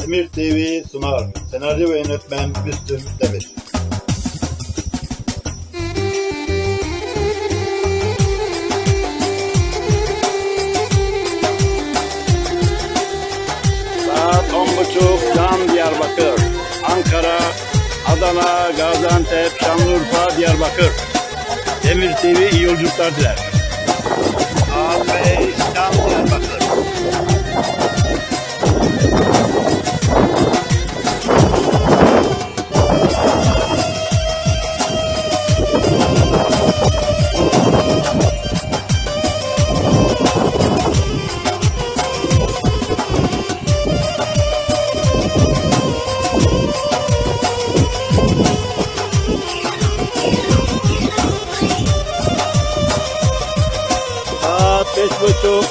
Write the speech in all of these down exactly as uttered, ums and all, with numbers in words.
Demir T V sunar. Senaryo ve yönetmen Müslüm Demir. Saat on buçuk Can Diyarbakır, Ankara, Adana, Gaziantep, Şanlıurfa, Diyarbakır. Demir T V iyi yolculuklar diler. Saat beş Can Diyarbakır. Beş buçuk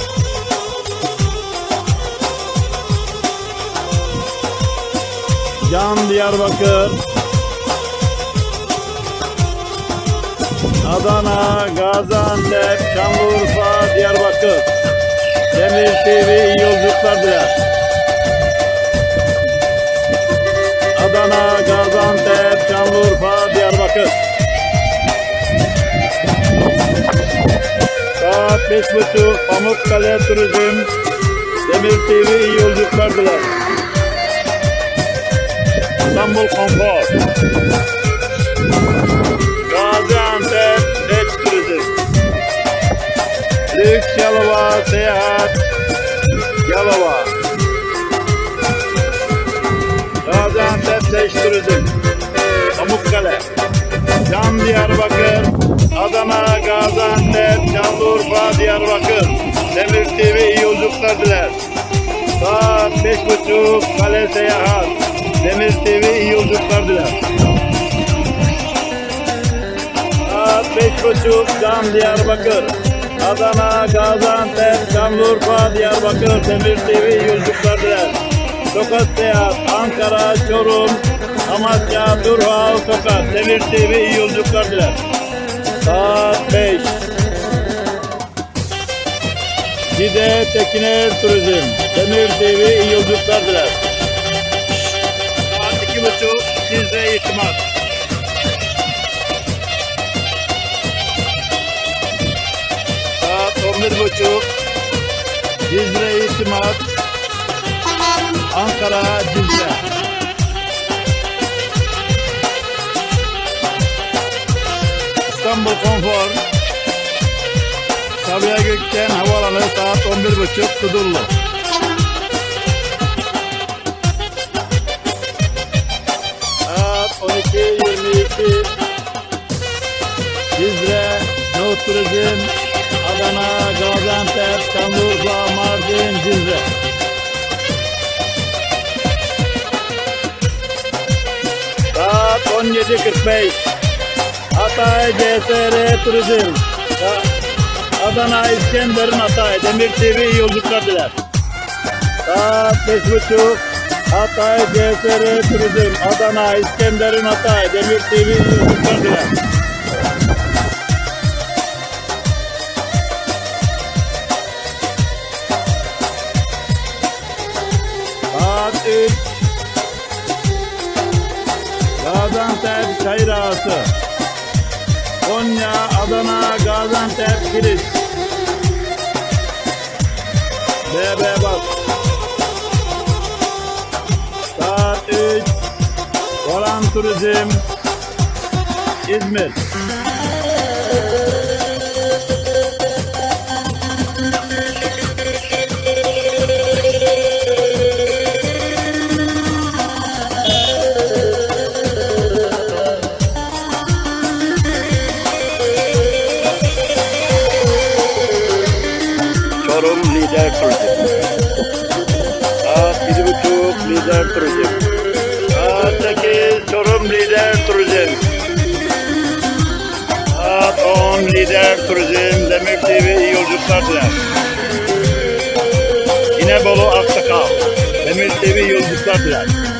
Can Diyarbakır, Adana, Gaziantep, Şanlıurfa, Diyarbakır. Demir T V iyi yolculuklar diler. Adana, Gaziantep, Şanlıurfa, Diyarbakır. Saat beş buçuk Pamukkale Turizm. Demir T V iyi yolculuklar diler. İstanbul Konfor. Gaziantep Seç Turizm. Lüks Yalova Seyahat. Yalova. Gaziantep Seç Turizm. Pamukkale. Can Diyarbakır, Adana, Gaziantep, Şanlıurfa, Diyarbakır. Demir T V iyi yolculuklar diler. Saat beş buçuk Kale Seyahat. Demir T V iyi yolculuklar diler. Saat beş buçuk Can Diyarbakır, Adana, Gaziantep, Şanlıurfa, Diyarbakır. Demir T V iyi yolculuklar diler. Tokat Seyahat, Ankara, Çorum, Amasya, Turhal, Tokat. Demir T V iyi yolculuklar diler. Saat beş Cide Tekiner Turizm. Demir T V iyi yolculuklar diler. Saat iki buçuk Cizre İtimat. Saat on bir buçuk Cizre İtimat, Ankara, Cizre. İstanbul Konfor. Sabiha Gökçen Havaalanı saat on bir buçuk Kudurlu. Saat on iki yirmi iki Cizre No Turizm, Adana, Gaziantep, Şanlıurfa, Mardin, Cizre. Saat on yedi kırk beş Hatay C S R Turizm. Adana, İskenderun, Hatay. Demir T V iyi yolculuklar diler. Saat beş buçuk Hatay C S R Turizm. Adana, İskenderun, Hatay. Demir T V iyi yolculuklar diler. Saat üç Gaziantep Çayır Ağası. Konya, Adana, Gaziantep, Kilis. B B bak. Saat üç Koran Turizm, İzmir. Çorum Lider Turizm. Saat yedi buçuk Lider Turizm. Saat sekiz Çorum Lider Turizm. Saat on Lider Turizm. Demir T V iyi yolculuklar diler. İnebolu Aksakal. Demir T V iyi yolculuklar diler.